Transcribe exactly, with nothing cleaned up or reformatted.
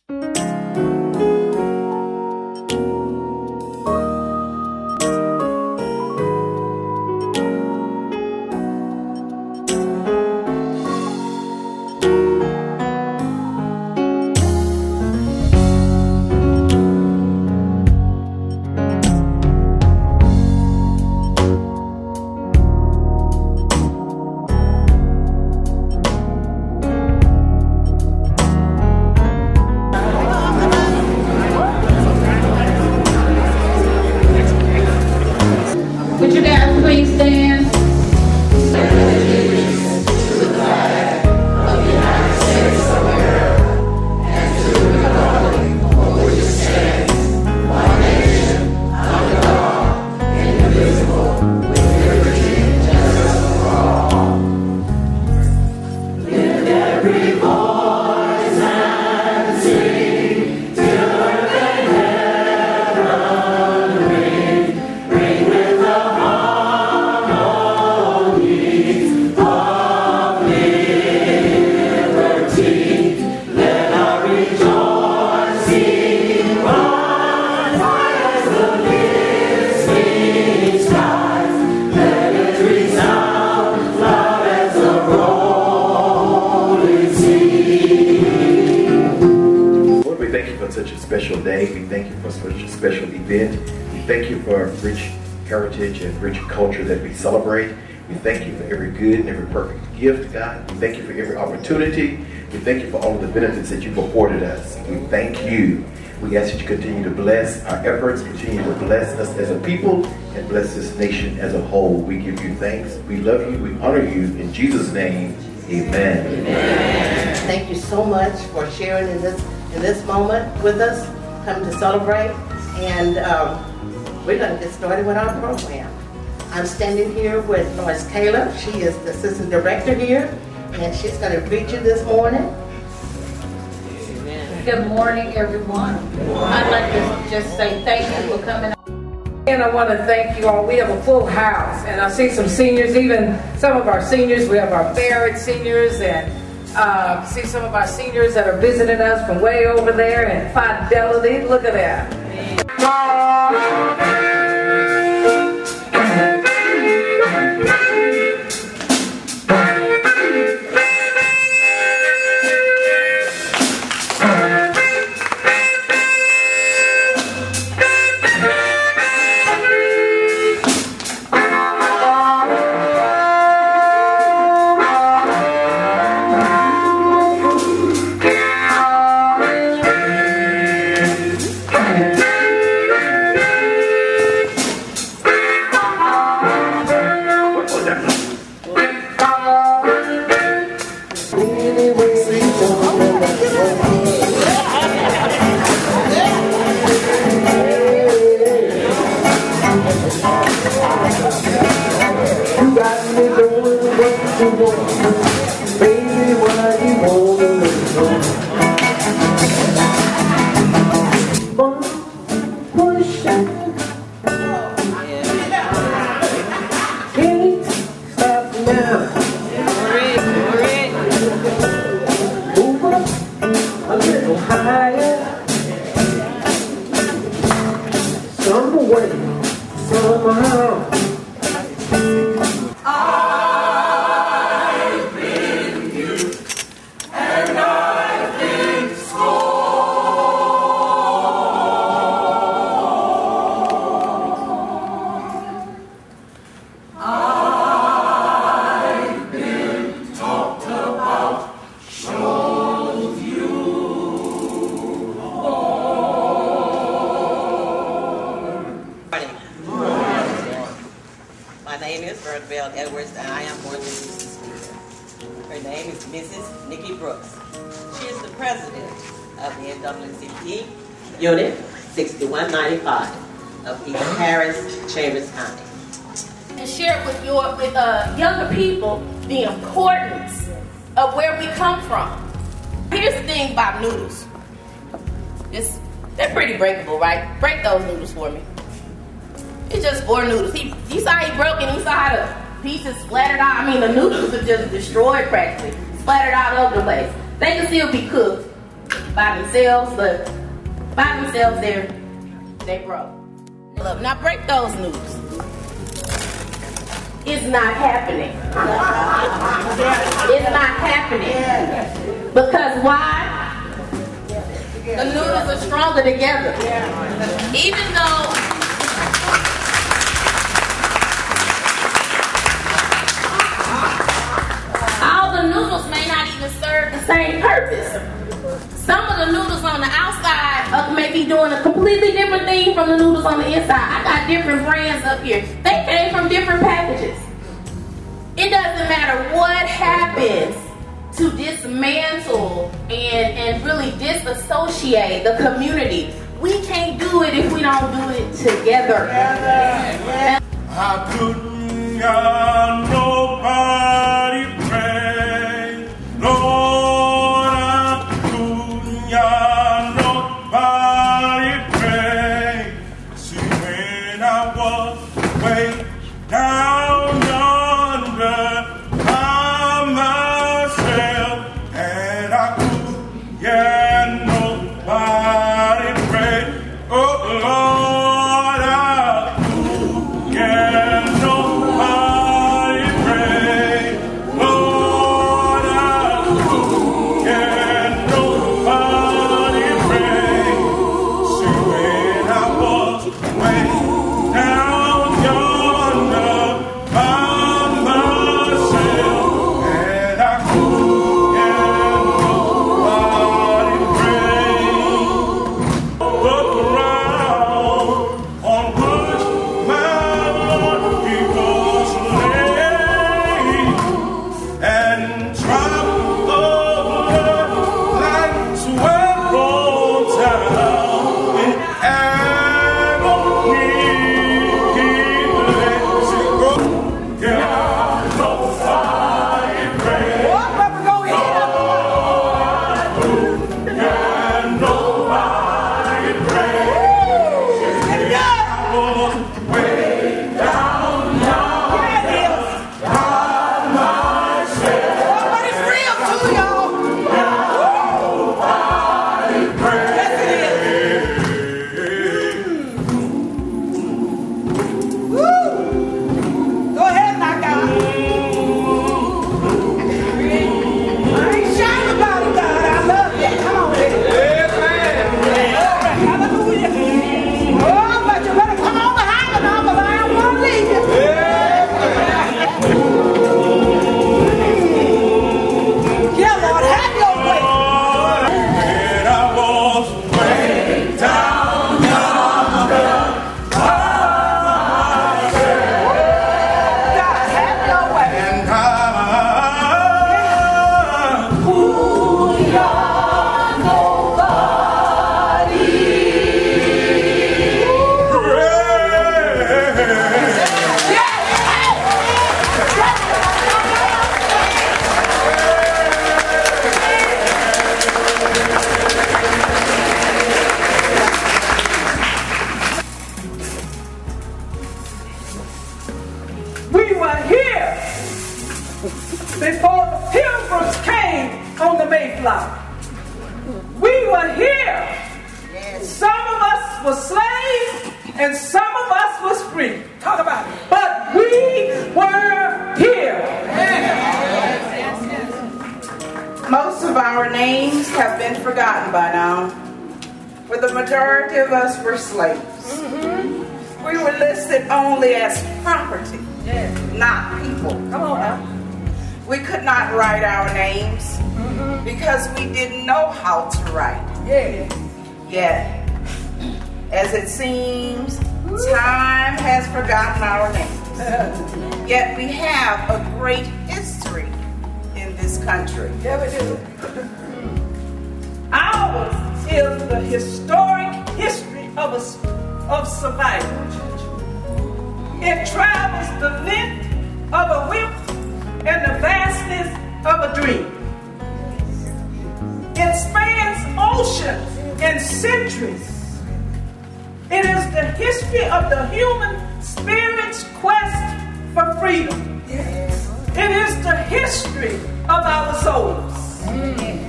Would you guys please stand? Such a special day. We thank you for such a special event. We thank you for rich heritage and rich culture that we celebrate. We thank you for every good and every perfect gift, God. We thank you for every opportunity. We thank you for all of the benefits that you've afforded us. We thank you. We ask that you continue to bless our efforts, continue to bless us as a people, and bless this nation as a whole. We give you thanks. We love you. We honor you. In Jesus' name, amen. Amen. Thank you so much for sharing in this in this moment with us, coming to celebrate, and um, we're going to get started with our program. I'm standing here with Lois Caleb. She is the assistant director here, and she's going to greet you this morning. Amen. Good morning, everyone. I'd like to just say thank you for coming. And I want to thank you all. We have a full house, and I see some seniors, even some of our seniors. We have our Barrett seniors, and Uh, see some of our seniors that are visiting us from way over there in Fidelity. Look at that. Unit sixty-one ninety-five of East Harris, Chambers County. And share with your with uh, younger people the importance of where we come from. Here's the thing about noodles. It's, they're pretty breakable, right? Break those noodles for me. It's just four noodles. He, you saw he broke and he saw the pieces splattered out. I mean, the noodles are just destroyed practically, splattered all over the place. They can still be cooked. by themselves, but by themselves, they're they broke. Look, now break those news. It's not happening. It's not happening. Because why? The noodles are stronger together. Even though all the noodles may not even serve the same purpose. Some of the noodles on the outside uh, may be doing a completely different thing from the noodles on the inside. I got different brands up here. They came from different packages. It doesn't matter what happens to dismantle and, and really disassociate the community. We can't do it if we don't do it together. I couldn't got nobody pray. Lord, I couldn't got nobody pray. See, when I was way down yonder by myself, and I couldn't get nobody pray. Oh, Lord, I couldn't get nobody pray. Lord, I couldn't get nobody pray. See, when I was way down yonder by myself, and I couldn't get nobody pray. Look around on which my Lord he was laid, and trouble of like sweat rolls down in agony. He lay sick. Yeah, nobody pray. Yeah, nobody pray. I was way down yonder by myself. Nobody pray. Go ahead, knock out. I ain't shy about it, God. I love that. Come on, baby. Glory, hallelujah. Oh, but you better come on behind me now, because I don't want to leave you. Yeah, Lord, have your way. When I was way down yonder by myself, God, have your way. and I We were here before the pilgrims came on the Mayflower. We were here. Some of us were slaves and some of us was free. Talk about it. But we were here. Most of our names have been forgotten by now, for the majority of us were slaves. We were listed only as property, not people. Come on now. We could not write our names because we didn't know how to write. Yeah. Yet, as it seems, time has forgotten our names. Yet we have a great history in this country. Yeah, we do. Ours is the historic history of, a, of survival. It travels the length of a whip and the vastness of a dream. It spans oceans and centuries. It is the history of the human spirit's quest for freedom. It is the history of our souls.